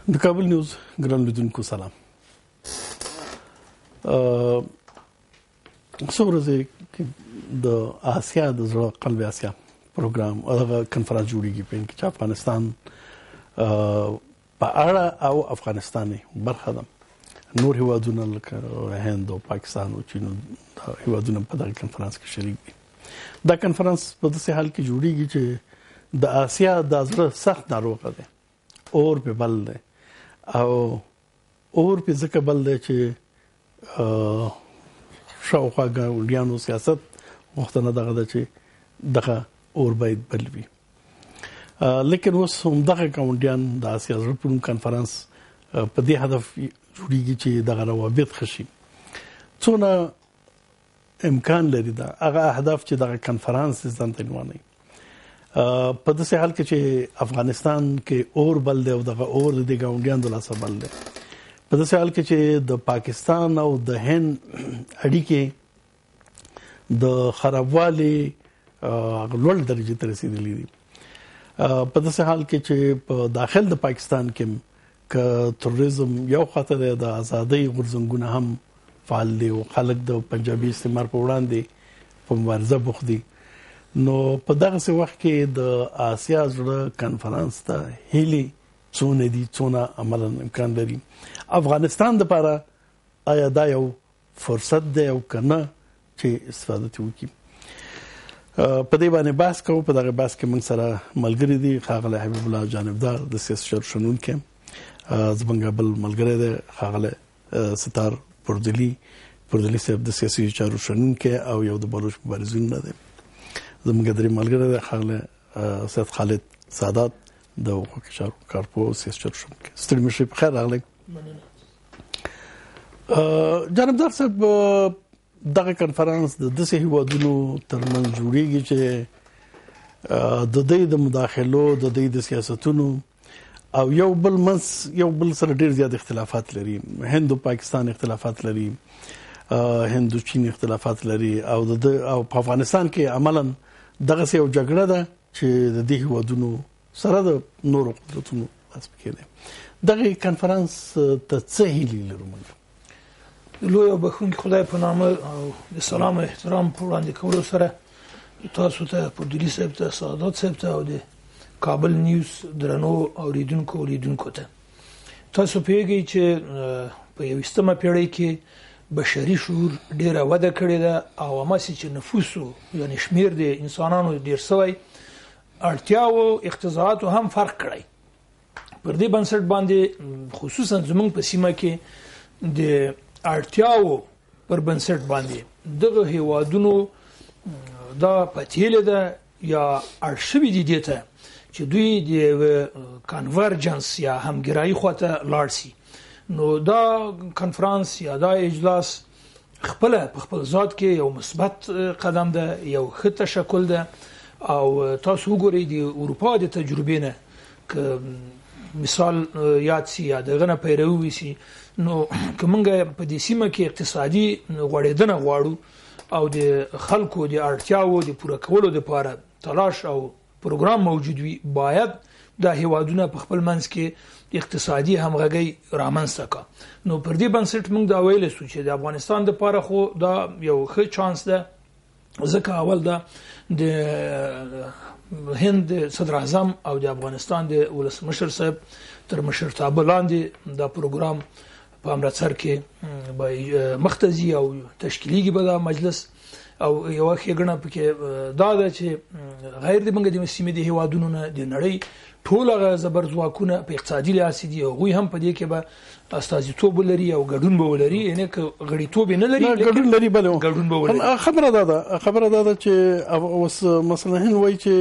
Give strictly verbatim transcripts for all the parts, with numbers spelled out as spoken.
د کابل نیوز ګران لیدونکو سلام. څو ورځې د آسیا د زړه قلب آسیا پروګرام هغه کنفرانس جوړیږي په کې چې افغانستان په اړه او افغانستان برخه ده. نور هیوادونه لکه هند او پاکستان او چین هیوادونه په دغه کنفرانس کې شریک دي. دا کنفرانس په داسې حال کې جوړیږي چې د آسیا د زړه سخت ناروغه ده، اور په بل ده او اور په ځکه بل ده چې شاوخوا ګاونډیانو سیاست وختونه دغه ده چې دغه اور باید بل وي. لیکن اوس هم دغه ګاونډیان د آسیا زړه په کنفرانس په دې هدف جوړیږي چې دغه روابط خشي. څونه امکان لري دا هغه اهداف چې دغه کنفرانس ځان ته نیولای په داسې حال کې چې افغانستان کې اور بل دی او دغه اور د ګاونډیانو د لاسه بل دی. په داسې حال کې چې د پاکستان او د هند اړیکې د خرابوالي لوړ درجه ته رسیدلې دي. په داسې حال کې چې په داخل د پاکستان کې ک تروریزم یو خطر دی، د ازادۍ غورځنګونه هم فعال دي او خلک د پنجابي استعمار په وړاندې په مبارزه بوخت دي. نو په دغه وخت کې د آسیا زړه کنفرانس ته هیلي څونه دي، څونه عملاً امکان لري افغانستان لپاره؟ آیا دا یو فرصت دی او کنه چې استفاده وکړي؟ په دې باندې بحث کوو. په دغه بحث کې موږ سره ملګری دي ښاغلی حبیب الله جانبدار د سیاست چارو شنونکی، زموږ بل ملګری دی ښاغلی ستار پردلی پردلی صاحب د سیاسي چارو شنونکی او یو د بلوچ مبارزین نه دی. زموږ درې ملګری دی ښاغلی سید خالد سادات د حقوقي چارو کارپو سیاسي چارو شنونکی. ستړي مشئ، په خیر راغلی. جانبدار صاحب، دغه کنفرانس د داسې هیوادونو ترمنځ جوړیږي چې د دوی د مداخلو د دوی د سیاستونو او یو بل منځ یو بل سره ډیر زیات اختلافات لري. هند او پاکستان اختلافات لري، هند او چین اختلافات لري او د او په افغانستان کې عملاً دغه یو جګړه ده چې د دې هیوادونو سره د نورو قدرتونو اسب کې ده. دغه کنفرانس ته څه هیلې لرو موږ؟ لوی او بخښونکي خدای په نامه او د سلام او احترام په وړاندې کولو سره تاسو ته پردلی صاحب ته، سعادت صاحب ته او د کابل نیوز درنو اوریدونکو لیدونکو ته، تاسو پیږئ چې په یویشتمه پیړۍ کې بشري شعور ډیره وده کړې ده او هماسې چې نفوسو یعنې شمیر د انسانانو ډیر سوی، اړتیاو اقتضاعاتو هم فرق کړی. پر دې بنسټ باندې خصوصا زموږ په سیمه کې د اړتیاو پر بنسټ باندې دغه هیوادونو دا پتیله ده یا اړ شوي دي دې ته چې دوی د کنورجنس یا همګرایي خواته لاړ شي. نو دا کنفرانس یا دا اجلاس خپل په خپل ذات کې یو مثبت قدم ده، یو ښه تشکل ده او تاسو وګورئ د اروپا د تجربې نه که مثال یاد سي یا دغه نه پیروي وشي، نو که موږ په دې سیمه کې اقتصادي غوړېدنه غواړو او د خلکو د اړتیاو د پوره کولو لپاره تلاش او پروګرام موجود وي، باید دا هیوادونه په خپل منځ کې اقتصادي همغږي رامنځته کړي. نو پر دې بنسټ موږ دا ویلی سو چې د افغانستان لپاره خو دا یو ښه چانس ده، ځکه اول دا د هند صدر اعظم او د افغانستان د ولسمشر صاحب تر مشرتابه لاندې دا پروګرام په امرتسر کې مختزي او تشکیلیږي به دا مجلس او یو ښېګڼه پکې دا ده چې غیر د موږ د سیمې د هیوادونو نه د نړۍ ټول هغه زبر ځواکونه په اقتصادي لحاظ دي، هغوی هم په دې کې به استازیتوب ولري او ګډون به ولري، یعنې که غړیتوب نه لري ګډون لري بل ګډون به ولري. خبره دا ده خبره دا ده چې اوس مثلا هند وایي چې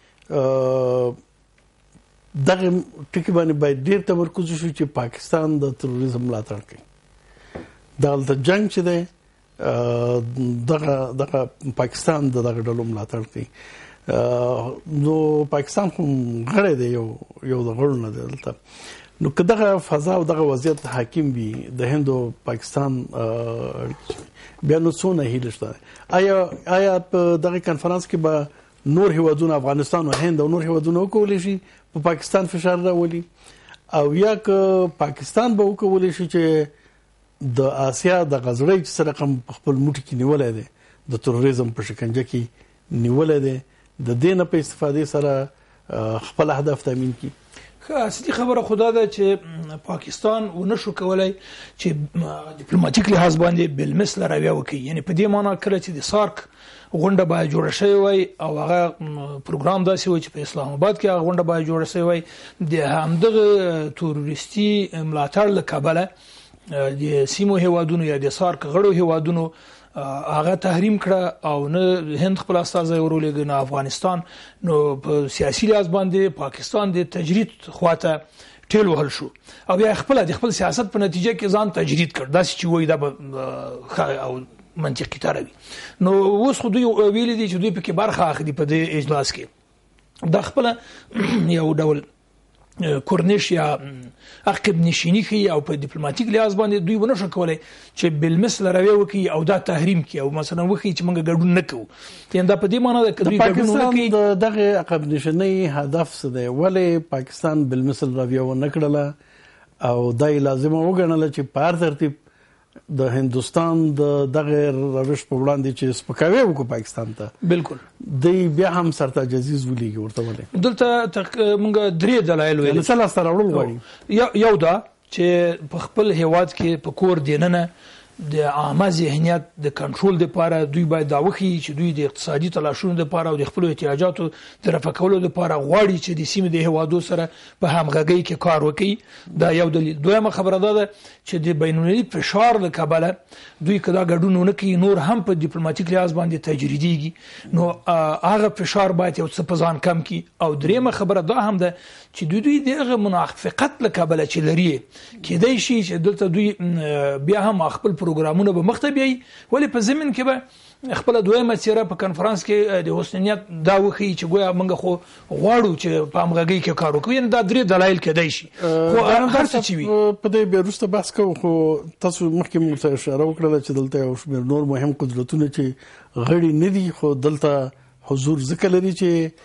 دغه ټکي باندې باید ډیر تمرکز وشي چې پاکستان د تروریزم ملاتړ کوي. دلته جنگ چې دی دغه دغه پاکستان د دغه ډلو ملاتړ کوي. نو پاکستان خو غړی دی، یو یو د غړو نه دی دلته. نو که دغه فضا او دغه وضعیت حاکم وي د هند او پاکستان بیا نو څونه هیله شته؟ آیا آیا په دغه کنفرانس کې به نور هیوادونه افغانستان او هند او نور هیوادونه وکولی شي په پاکستان فشار راولي؟ او یا که پاکستان به وکولای شي چې د آسیا د غزړې چې سره کوم خپل موټي کې نیولای دی د تروریزم په شکنجه کې نیولای دی د دې نه په استفادې سره خپل اهداف تامین کړي. اصلي خبره خدا ده چې پاکستان ونشو کولای چې ډیپلوماټیک لحاظ باندې بالمثل رویه وکړي. یعنی په دې معنی کله چې د سارک غونډه باید جوړه شوې وای او هغه پروګرام داسې و چې په اسلام آباد کې هغه غونډه باید جوړه شوې وای د همدغه تروریستي ملاتړ له کبله د سیمو هیوادونو یا د سارک غړو هیوادونو هغه تحریم کړه او نه هند خپل استازي ورولېږي نه افغانستان. نو په سیاسي لحاظ باندې پاکستان د تجرید خواته ټیل وهل شو او بیا خپل د خپل سیاست په نتیجه کې ځان تجرید کړ داسې چې وای دا او منطقي تاروي. نو اوس خو دوی ویل دي چې دوی په کې برخه اخلي په دې اجلاس کې د خپل یو ډول کورنیش یا عقب نشینی کوي او په ډیپلوماټیک لحاظ باندې دوی ونه شو کولای چې بالمثل روي وکي او دا تحریم کوي او مثلا وکي چې موږ ګډون نکوو. یعنی دا په دې معنی ده چې دوی ګډون نکوي. د دغه عقب نشینی هدف څه دی؟ ولې پاکستان بالمثل روي ونه کړله او دای لازمه وګڼله چې په هر ترتیب د هندستان د دغه روش په وړاندې چې سپکاوی وکړو پاکستان ته بالکل دی بیا هم سرته جزیز ولېږي ورته ولې دلته موږ درې دلایل ویل مثلا سره وړل غواړي. یو دا چې په خپل هیواد کې په کور دیننه د عامه ذهنیت د کنټرول لپاره دوی باید دا وخی چې دوی د اقتصادي تلاشونو لپاره او د خپل احتیاجاتو د رفع کولو لپاره غواړي چې د سیمې د هوادو سره په همغږۍ کې کار وکړي. دا یو دلیل. دویمه خبره ده چې د بین‌المللي فشار له کبله دوی کدا ګډون نه کوي نور هم په ډیپلوماټیک لحاظ باندې تجریديږي. نو هغه فشار باید یو څه په ځان کم کړي. او دریمه خبره ده هم ده چې دوی دوی دغه منافقت له کبله چې لري کېدای شي چې دلته دوی بیا هم خپل پروګرامونه به مختبي ولې په زمين کې به خپل دویمه چیرې په کانفرنس کې د حسنیت دا وخی چې ګویا موږ خو غواړو چې په همغږۍ کې کار وکړو. دا درې دلایل کېدای شي خو هر څه چې وي په دې بیرسته بحث کوو. خو تاسو مخکې مو اشاره وکړه چې دلته یو شمېر نور مهم قدرتونه چې غړي نه دي خو دلته حضور ذکر لري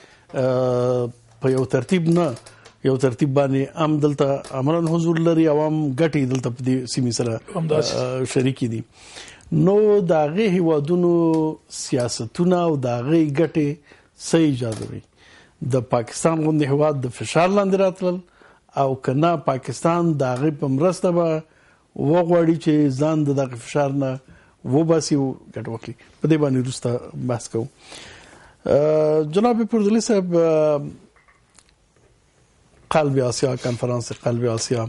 چې په یو ترتیب نه یو ترتیب باندې عام دلته امرن حضور لري عوام ګټي دلته په دې سیمې سره شریک دي. نو داغه هیوادونو سیاستونه او داغه ګټي صحیح ایجادوي. د پاکستان غونډه هیواد د فشار لاندې راتلل او کنا پاکستان داغه په مرسته به وغوړي چې ځان د دغه فشار نه وباسي او ګټ وکړي. په دې باندې وروسته بحث کوو. جناب پردلی صاحب قلب آسیا کنفرانس قلب آسیا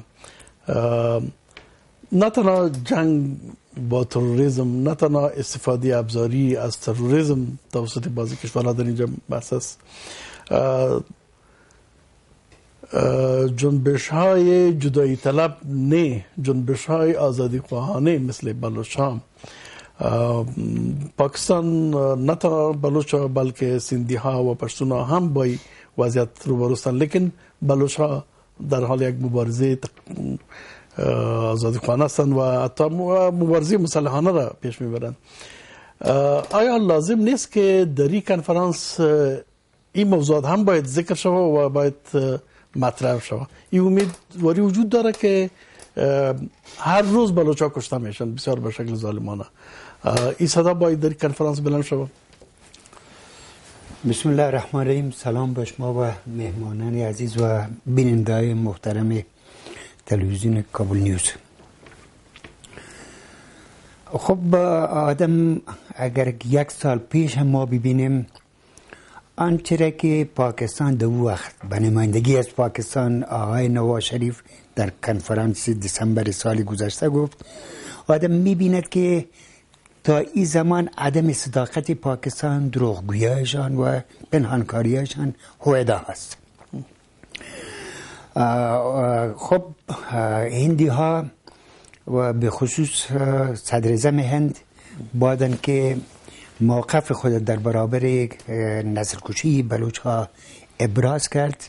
نه تنها جنگ با تروریسم نه تنها استفاده ابزاری از تروریسم توسط بعضی کشورها در اینجا بحث است. جنبش های جدایی طلب نه جنبش های آزادی خواهانه مثل بلوچستان پاکستان نه تنها بلوچ بلکه سندھی ها و پشتون ها هم با وضعیت روبرو هستند. لیکن بلوچ ها در حال یک مبارزه آزادی خواهانه هستند و حتی مبارزه مسلحانه را پیش میبرند. آیا لازم نیست که در این کنفرانس این موضوعات هم باید ذکر شود و باید مطرح شود؟ این امیدواری وجود داره که هر روز بلوچ ها کشته میشن بسیار به شکل ظالمانه. این صدا باید در این کنفرانس بلند شود. بسم الله الرحمن الرحیم. سلام به شما و مهمانان عزیز و بیننده‌های محترم تلویزیون کابل نیوز. خب آدم اگر یک سال پیش هم ما ببینیم آنچه که پاکستان در وقت به نمایندگی از پاکستان آقای نواز شریف در کنفرانس دسامبر سال گذشته گفت، آدم میبیند که تا این زمان عدم صداقت پاکستان، دروغگویی‌شان و پنهانکاری‌شان هویدا هست. خب هندی ها و به خصوص صدر اعظم هند بعدن که موقف خود در برابر نسل کشی بلوچ ها ابراز کرد،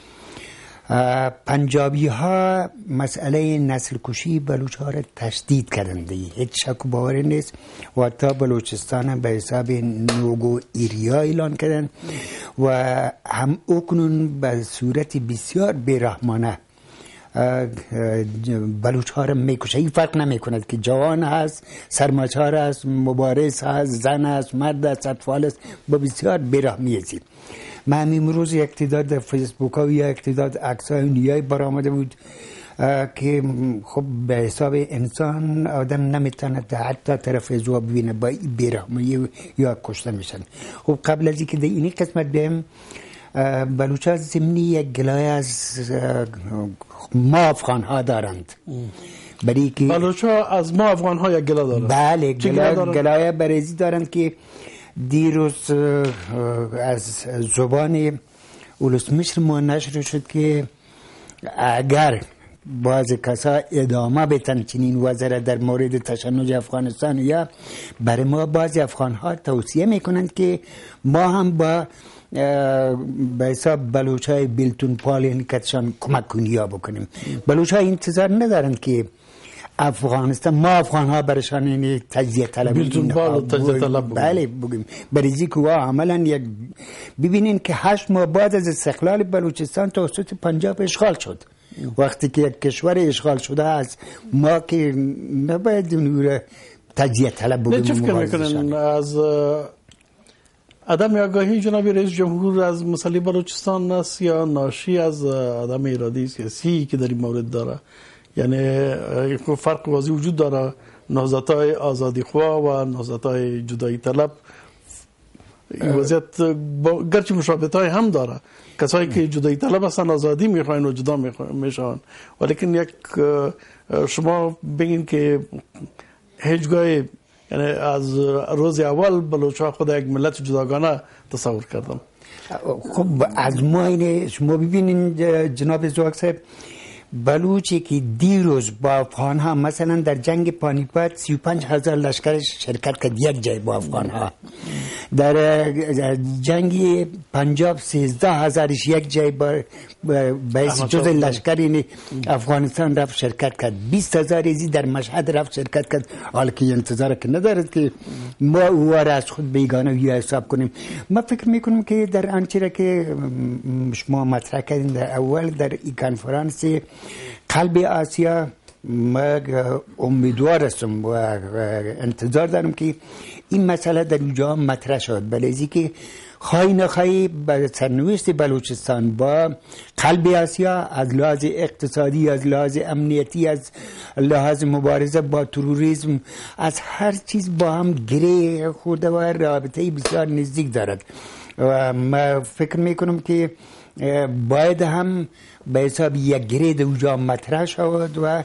پنجابی ها مسئله نسل کشی بلوچ ها را تشدید کردند، هیچ شک و باوری نیست و حتی بلوچستان به حساب نوگو ایریا اعلان کردند و هم اکنون به صورت بسیار بیرحمانه بلوچ ها را میکشه. این فرق نمیکند که جوان هست، سرماچار است، مبارز هست، زن است، مرد است، اطفال است، با بسیار بیرحمی است. من امروز یک تعداد در فیسبوک ها یا یک تعداد عکس های نیای برآمده بود که خب به حساب انسان آدم نمیتونه حتی طرف زوا ببینه، با بیرحمی یا کشته میشن. خب قبل از اینکه در این قسمت بیم، بلوچ ها ضمنی یک گلایه از ما افغان ها دارند. برای که بلوچ ها از ما افغان ها یک گلایه دارند. بله، گلایه گلایه برزی دارند که دیروز از زبان ولسمشر ما نشر شد که اگر بعض کسا ادامه بدن چنین وزره در مورد تشنج افغانستان، یا برای ما بعضی افغان ها توصیه میکنند که ما هم با به حساب بلوچ های بیلتون پالین کتشان کمک کنیا بکنیم. بلوچ ها انتظار ندارند که افغانستان ما افغان ها برشان این تجزیه طلب بیلتون پال تجزیه طلب بله بگیم. برای که عملا یک ببینین که هشت ماه بعد از استقلال بلوچستان توسط پنجاب اشغال شد. وقتی که یک کشور اشغال شده است، ما که نباید اون تجزیه طلب بگیم. چه فکر میکنن از عدم آگاهی جناب رئیس جمهور از مسئله بلوچستان است یا ناشی از عدم اراده سیاسی که در این مورد داره؟ یعنی یک فرق واضح وجود داره، نهضت‌های آزادی خواه و نهضت‌های جدایی طلب. این وضعیت گرچه مشابهت‌های هم داره، کسایی که جدایی طلب هستن آزادی میخواین و جدا میشن، ولیکن یک شما بگین که هیچگاه یعنی از روز اول بلوچ‌ها خود یک ملت جداگانه تصور کردم. خب از ما اینه شما ببینین جناب زواک صاحب، بلوچی که دیروز با افغان ها مثلا در جنگ پانیپت سی و پنج هزار لشکرش شرکت کرد یک جای با افغان ها، در جنگ پنجاب سیزده هزارش یک جای با باعث جز لشکر افغانستان رفت شرکت کرد، بیست هزار ازی در مشهد رفت شرکت کرد. حالا که انتظار که ندارد که ما او را از خود بیگانه یا حساب کنیم. ما فکر میکنم که در آنچه که شما مطرح کردین در اول در این کنفرانس قلب آسیا، ما امیدوار هستم و انتظار دارم که این مسئله در اینجا مطرح شد، بلکه که خواهی نخواهی سرنوشت بلوچستان با قلب آسیا از لحاظ اقتصادی، از لحاظ امنیتی، از لحاظ مبارزه با تروریسم، از هر چیز با هم گره خورده و رابطه بسیار نزدیک دارد. و ما فکر میکنم که باید هم به حساب یک گرید اوجا مطرح شود و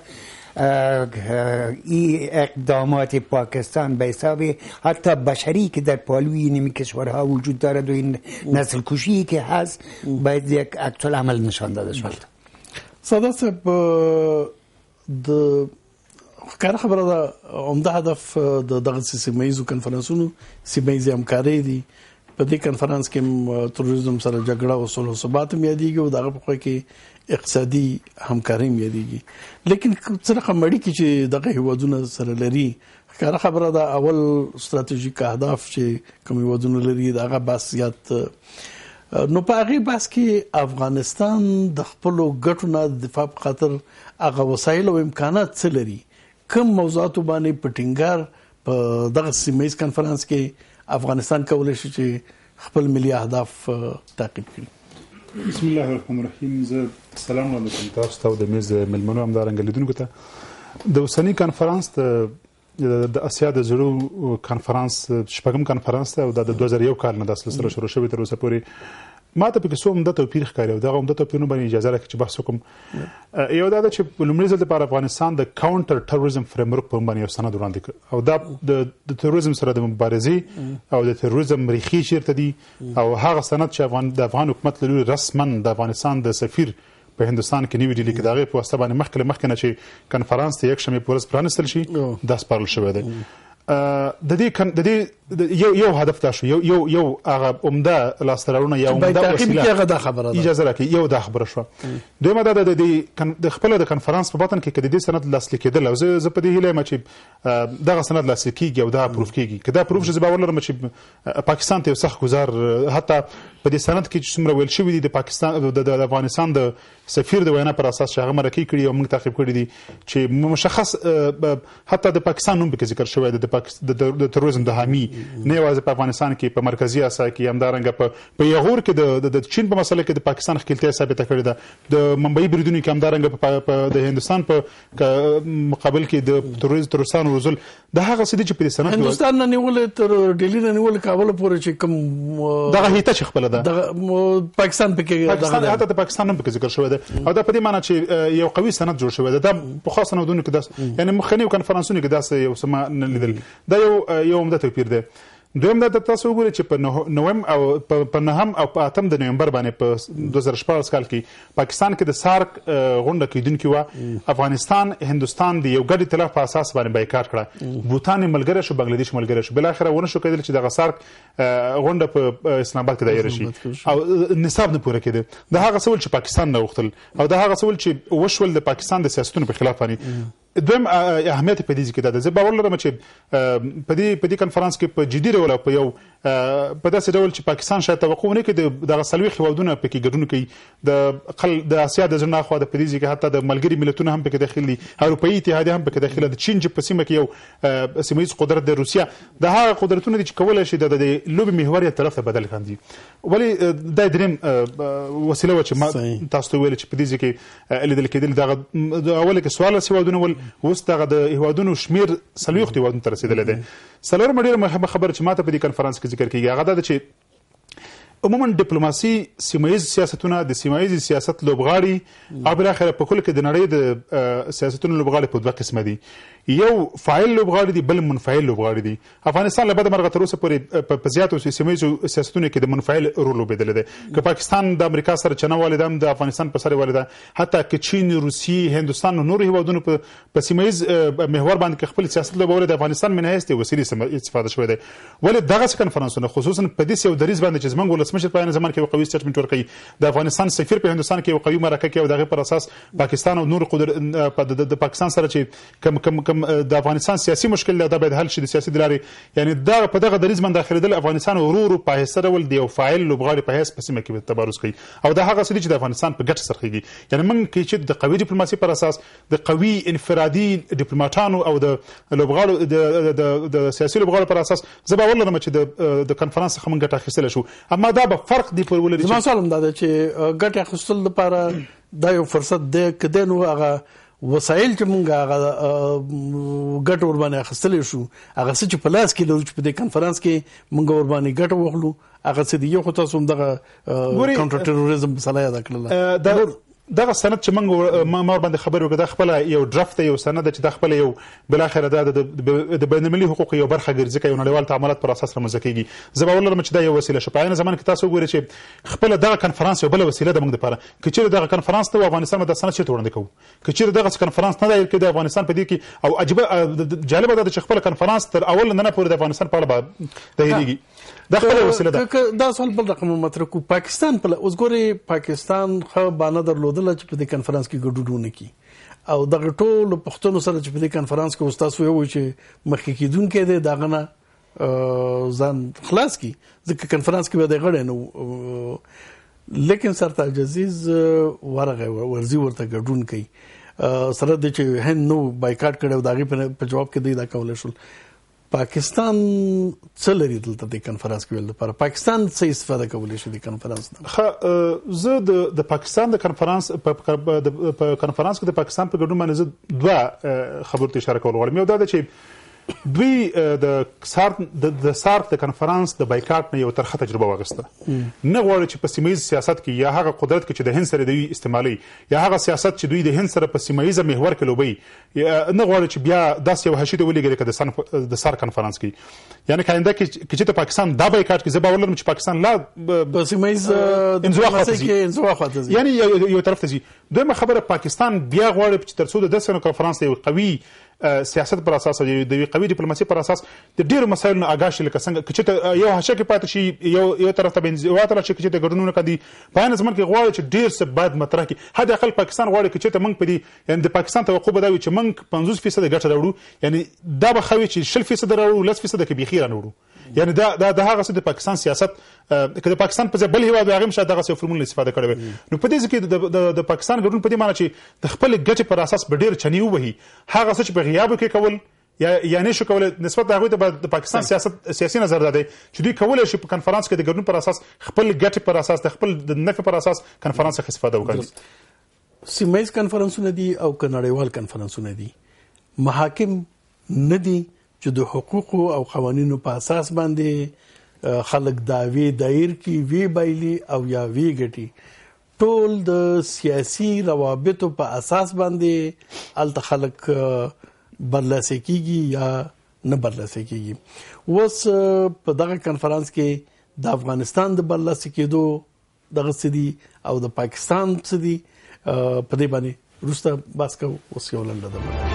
این اقدامات پاکستان به حساب حتی بشری که در پالوی نمی کشورها وجود دارد و این نسل کشی که هست باید یک عکس العمل نشان داده شد. سادات صاحب، د کار خبره ده عمده هدف د دغه سیمه ییزو کنفرانسونو سیمه ییزې همکارۍ دي. په دې کنفرانس کې تروریزم سره جګړه او صلح و ثبات هم یادېږي او دغه په خوا کې اقتصادي همکاري هم یادېږي. لیکن څه رقم اړیکې چې دغه هیوادونه سره لري، ښکاره خبره ده اول ستراتیژیک اهداف چې کوم هیوادونه لري دغه بحث زیات. نو په هغې بحث کې افغانستان د خپلو ګټو نه د دفاع په خاطر هغه وسایل او امکانات څه لري؟ کوم موضوعاتو باندې په ټینګار په دغه سیمه ییز کنفرانس کې افغانستان کولی شي چې خپل ملي اهداف تعقیب کړي؟ بسم الله الرحمن الرحیم. زه سلام علیکم تاسو ته او د میز ملمنو همدارنګه لیدونکو ته. د اوسني کنفرانس د اسیا د زړو کنفرانس شپږم کنفرانس ته او د دوه زره یو کال نه د سره شروع شوی تر اوسه پورې ما ته پکې څو عمده توپیر ښکاري او دغه عمده توپیرونه باندې اجازه راکړئ چې بحث وکړم. یو دا ده چې لومړي ځل لپاره افغانستان د کاونټر ټروریزم فریم ورک په نوم باندې یو سند وړاندې کړ او دا د تروریزم سره د مبارزې او د تروریزم ریښې چیرته دي او هغه سند چې افغان د افغان حکومت له لوري رسما د افغانستان د سفیر په هندستان کې نیو ډیلي کې د هغې په واسطه باندې مخکې له مخکې نه چې کنفرانس ته یکشنبې په ورځ پرانستل شي دا سپارل شوی دی. د دې د دې یو یو هدف دا شو یو یو یو هغه عمده لاسته راوړنه یا عمده وسیله دا خبره ده اجازه راکړئ یو دا خبره شو دویمه دا د خپل د کنفرانس په بطن کې کدي سند لاسلیک کېدل او زه په دې هیله م چې دغه سند لاسلیک کیږي او دا پروف کیږي که دا پروف شي زه باور لرم چې پاکستان ته یو سخت گزار حتی په دې سند کې چې څومره ویل شوي دي د پاکستان د افغانستان د سفیر د وینا پر اساس چې هغه مرکې کړي او موږ تعقیب کړي دي چې مشخص حتی د پاکستان نوم پکې ذکر شوی دی د تروریزم د حامي نه یوازې په افغانستان کې په مرکزی اسیا کې همدارنګه په یغور کې د چین په مسله کې د پاکستان خپلتیا ثابته کړې ده د ممبئی بریدونو کې همدارنګه د هندستان په مقابل کې د تروریزم ترسان ورزل د هغه څه دي چې په سند هندستان نه نیول تر ډیلی نه نیول کابل پورې چې کوم دغه هیته چې خپل ده د پاکستان په پاکستان حتی د پاکستان هم په ذکر شوی ده او دا په دې معنی چې یو قوي سند جوړ شوی ده دا په خاص سندونو کې داس یعنی مخنیو کنفرانسونو کې داس یو سم نه لیدل دا یو یو عمده توپیر دی دویم دا تاسو وګورئ چې په نوم او په نهم او په اتم د نومبر باندې په دوه زره شپږ کال کې پاکستان کې د سارک غونډه کېدونکې وه افغانستان هندوستان د یو ګډ ائتلاف په اساس باندې بایکاټ کړه بوتان ملګری شو بنګلادیش ملګری شو بالاخره ونه شو کېدل چې دغه سارک غونډه په اسلام آباد کې دایره شي او نصاب نه پوره کېده د هغه څه چې پاکستان نه وختل او د هغه څه چې وشول د پاکستان د سیاستونو په خلاف باندې دویم اهمیت په دې کې ده زه باور لرم چې په دې په دې کنفرانس کې په جدي ډول په یو په داسې ډول چې پاکستان شاید توقع ونه کړي دغه څلوېښت هېوادونه پکې ګډون کوي د د اسیا د زړه خوا د په دې کې حتی د ملګري ملتونه هم پکې داخل دي اروپایي اتحادیه هم پکې داخله د چین چې په سیمه کې یو سیمه ییز قدرت د روسیا د هغه قدرتونه دي چې کولی شي د لوبې محور یې طرف ته بدل کړي ولې دا دریم وسیله وه چې ما تاسو ته ویل چې په دې کې لیدل کېدل دغه اوله کې څوارلس هېوادونه ول اوس دغه د هېوادونو شمېر څلوېښتو هېوادونو ته رسېدلی دی څلورمه ډېره مهمه خبره چې ما ته په دې کنفرانس کې ذکر کېږي هغه دا ده چې عموما ډیپلوماسي سیمه ییز سیاستونه د سیمه ییز سیاست لوبغاړي او بالاخره په کل کې د نړۍ د سیاستونو لوبغاړي په دوه قسمه دي یو فاعل لوبغاړي دي بل منفعل لوبغاړي دي افغانستان له بده مرغه تر اوسه پورې په زیاتو سیمه ییزو سیاستونو کې د منفعل رول لوبېدلی دی که پاکستان د امریکا سره چنه والده هم د افغانستان په سر والده حتی که چین روسیې هندوستان او نورو هېوادونو په سیمه ییز محور باندې کې خپل سیاست لوبولی د افغانستان من حیث د وسیلې استفاده شوی دی ولې دغسې کنفرانسونه خصوصا په داسې یو دریځ باندې چې زموږ ولسمشر په عین زمان کې یو قوي سټیټمنټ ورکوي د افغانستان سفیر په هندوستان کې یو قوي مرکه کوي او د هغې پر اساس پاکستان او نور د پاکستان سره چې کم کم کم د افغانستان سیاسي مشکل دا باید حل شي د سیاسي د لارې یعنی دا په دغه دریځ باندې داخلېدل افغانستان ورو ورو په حیث ډول د یو فاعل لوبغاړي په حیث په سیمه کې تبارز کوي او دا هغه څه دي چې د افغانستان په ګټه سره کېږي یعنی موږ کې چې د قوي ډیپلوماسي پر اساس د قوي انفرادي ډیپلوماټانو او د لوبغاړو د سیاسي لوبغاړو پر اساس زه باور لرم چې د کنفرانس څخه موږ ګټه اخیستلی شو اما دا به فرق دی پر ولري زما سوال هم دا دی چې ګټه اخیستل لپاره دا یو فرصت دی که دی نو هغه وسایل چې مونږ هغه ګټه ور باندې اخیستلی شو هغه څه چې په لاس کې لرو چې په دې کنفرانس کې مونږ ور باندې ګټه واخلو هغه څه دي یو خو تاسو هم دغه کاونټر ټیروریزم مسله یاده کړله دغه سند چې موږ ما باندې خبر وکړه دا خپل یو ډرافت یو سند چې د خپل یو بل اخر د د بین المللي حقوق یو برخه ګرځي کوي نړیوال تعاملات پر اساس رامنځته کیږي زه باور لرم چې دا یو وسیله شو په عین زمان کې تاسو وګورئ چې خپل دغه کنفرانس یو بل وسیله د موږ لپاره که چیرې دغه کنفرانس ته افغانستان د سند چې وړاندې کوو که چیرې دغه کنفرانس نه دی کې د افغانستان په دې کې او عجیبه جالبه ده چې خپل کنفرانس تر اول نه پورې د افغانستان په اړه د هېریږي دا خپل وسیله ده دا سوال بل رقم مطرح کو پاکستان په اوس ګوري پاکستان خو باندې درلودل چې په دې کنفرانس کې ګډوډونه کی او دغه ټول پښتون سره چې په دې کنفرانس کې استاد ویو چې مخکې کیدونکې ده داغه ځان خلاص کی ځکه کنفرانس کې به د غړې نو لیکن سرتاج عزیز ورغه ورزي ورته ګډون کوي سره د چې هند نو بایکاټ کړو داغه په جواب کې دی دا کول شول پاکستان څه لري دلته د کنفرانس کې ول لپاره پاکستان څه استفاده کولی شي د کنفرانس نه خو زه د پاکستان د کنفرانس په کنفرانس کې د پاکستان په ګډون باندې زه دوه خبرو ته اشاره کول غواړم یو دا ده چې دوی د سارک د سارک د کنفرانس د بایکاټ نه یو ترخه تجربه واغسته نه غواړي چې په سیمه ییز سیاست کې یا هغه قدرت کې چې د هند سره دوی استعمالي یا هغه سیاست چې دوی د هند سره په سیمه ییز محور کې لوبي نه غواړي چې بیا داس یو حشید ولګي کده د سارک کنفرانس کې یعنی کاینده کې چې پاکستان دا بایکاټ کې زه باور لرم چې پاکستان لا په سیمه ییز د انزوا خاطر یعنی یو طرف ته دویمه خبره پاکستان بیا غواړي چې ترڅو د دسنو کنفرانس یو قوي سیاست پر اساس او د یو قوي ډیپلوماسي پر اساس د ډیرو مسایلو نه آگاه شي، لکه څنګه چې یو حشه کې پاتې شي یو یو طرف ته بنځواته چې چې د ګډونونو کدي په ان زمون کې غواړي چې ډیر څه بعد مطرح کی حد اقل پاکستان غواړي چې ته موږ په دې یعنی د پاکستان توقع به دا وي چې موږ پنځوس فیصد ګټه راوړو، یعنی دا به خوي چې شل فیصد راوړو لس فیصد کې بيخي راوړو، یعنی دا دا د هغه څه د پاکستان سیاست کله پاکستان په بل هیواد هغه مشه دغه څه فرمول استفاده کړي. نو په دې کې د پاکستان ګډون په دې معنی چې د خپل ګټې پر اساس به ډیر چنی وهي، هغه څه چې په غیاب کې کول یا یا نه شو کولای نسبت هغه ته د پاکستان سیاست سیاسي نظر ده چې دوی کولای شي په کنفرانس کې د ګډون پر اساس خپل ګټې پر اساس د خپل د نفع پر اساس کنفرانس څخه استفاده وکړي. سیمایي کنفرانسونه دي او کنړیوال کنفرانسونه دي، محاکم نه دي چې د حقوقو او قوانینو په اساس باندې خلک داوی دایر کی وی بایلی او یا وی ګټي، ټول د سیاسي روابطو په اساس باندې ال خلک برلاسه کیږي یا نه برلاسه کیږي. اوس په دغه کنفرانس کې د افغانستان د برلاسه کېدو دغه سدي او د پاکستان سدي په دې باندې روسته باسکو اوس یو لنډه ده.